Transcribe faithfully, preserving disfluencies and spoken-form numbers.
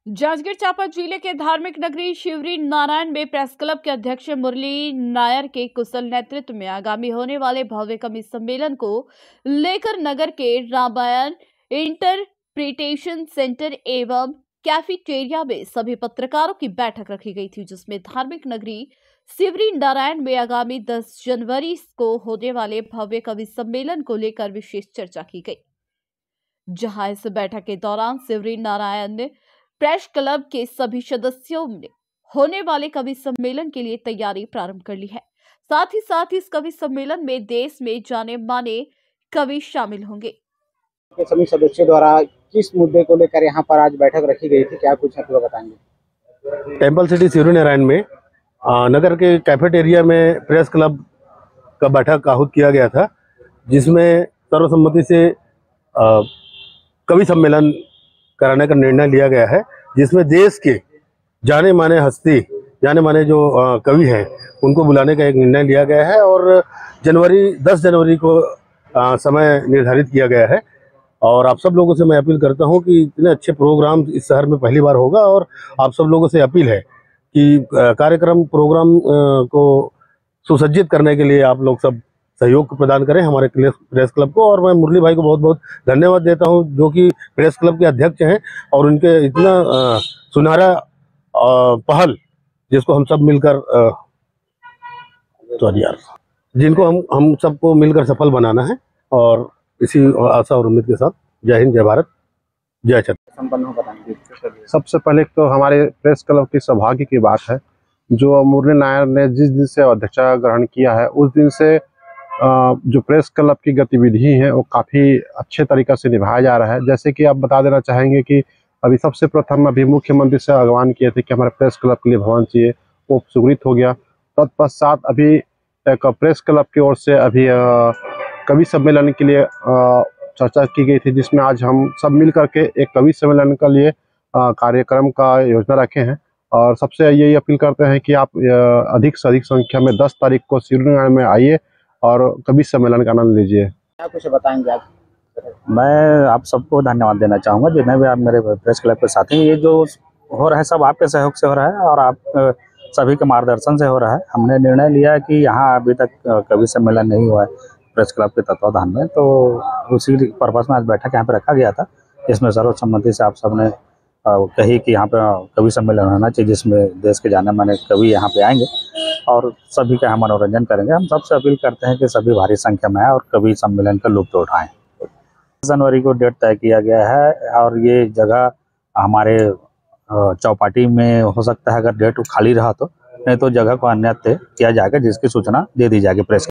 जांजगीर चांपा जिले के धार्मिक नगरी शिवरी नारायण में प्रेस क्लब के अध्यक्ष मुरली नायर के कुशल नेतृत्व में आगामी होने वाले भव्य कवि सम्मेलन को लेकर नगर के रामायण इंटरप्रिटेशन सेंटर एवं कैफेटेरिया में सभी पत्रकारों की बैठक रखी गई थी, जिसमें धार्मिक नगरी शिवरी नारायण में आगामी दस जनवरी को होने वाले भव्य कवि सम्मेलन को लेकर विशेष चर्चा की गई। जहां इस बैठक के दौरान शिवरी नारायण प्रेस क्लब के सभी सदस्यों ने होने वाले कवि सम्मेलन के लिए तैयारी प्रारंभ कर ली है। साथ ही साथ इस कवि सम्मेलन में देश में जाने माने कवि शामिल होंगे। सभी सदस्यों द्वारा किस मुद्दे को लेकर यहाँ पर आज बैठक रखी गई थी, क्या कुछ आप लोग बताएंगे? टेम्पल सिटी शिवरी नारायण में आ, नगर के कैफेटेरिया में प्रेस क्लब का बैठक आहूत किया गया था, जिसमें सर्वसम्मति से आ, कवि सम्मेलन कराने का निर्णय लिया गया है, जिसमें देश के जाने माने हस्ती जाने माने जो कवि हैं उनको बुलाने का एक निर्णय लिया गया है और जनवरी दस जनवरी को आ, समय निर्धारित किया गया है। और आप सब लोगों से मैं अपील करता हूं कि इतने अच्छे प्रोग्राम इस शहर में पहली बार होगा और आप सब लोगों से अपील है कि कार्यक्रम प्रोग्राम को सुसज्जित करने के लिए आप लोग सब सहयोग प्रदान करें हमारे प्रेस क्लब को। और मैं मुरली भाई को बहुत बहुत धन्यवाद देता हूं, जो कि प्रेस क्लब के अध्यक्ष हैं और उनके इतना आ, सुनहरा आ, पहल जिसको हम सब मिलकर सॉरी यार जिनको हम हम सबको मिलकर सफल बनाना है। और इसी आशा और उम्मीद के साथ जय हिंद, जय भारत, जय छत्तीसगढ़। सबसे पहले तो हमारे प्रेस क्लब की सौभाग्य की बात है, जो मुरली नायर ने जिस दिन से अध्यक्षता ग्रहण किया है उस दिन से जो प्रेस क्लब की गतिविधि है वो काफ़ी अच्छे तरीक़े से निभाया जा रहा है। जैसे कि आप बता देना चाहेंगे कि अभी सबसे प्रथम अभी मुख्यमंत्री से आह्वान किए थे कि हमारे प्रेस क्लब के लिए भवन चाहिए, वो स्वीकृत हो गया। तत्पश्चात अभी एक प्रेस क्लब की ओर से अभी कवि सम्मेलन के लिए चर्चा की गई थी, जिसमें आज हम सब मिल करके एक कवि सम्मेलन के लिए कार्यक्रम का योजना रखे हैं। और सबसे यही अपील करते हैं कि आप अधिक से अधिक संख्या में दस तारीख को शिवरी नारायण में आइए और कवि सम्मेलन का आनंद लीजिए। क्या कुछ बताएंगे आप? मैं आप सबको धन्यवाद देना चाहूँगा, जितने भी आप मेरे प्रेस क्लब के साथी हैं। ये जो हो रहा है सब आपके सहयोग से हो रहा है और आप सभी के मार्गदर्शन से हो रहा है। हमने निर्णय लिया है कि यहाँ अभी तक कवि सम्मेलन नहीं हुआ है प्रेस क्लब के तत्वाधान में, तो उसी पर्पज़ में आज बैठक यहाँ पे रखा गया था, जिसमें सर्वसम्मति से आप सबने कही कि यहाँ पे कवि सम्मेलन होना चाहिए, जिसमें देश के जाने माने कवि यहाँ पे आएंगे और सभी का हम मनोरंजन करेंगे। हम सबसे अपील करते हैं कि सभी भारी संख्या में आए और कवि सम्मेलन का लुत्फ उठाएं। जनवरी को डेट तय किया गया है और ये जगह हमारे चौपाटी में हो सकता है, अगर डेट खाली रहा तो, नहीं तो जगह को अन्यत्र किया जाएगा, जिसकी सूचना दे दी जाएगी प्रेस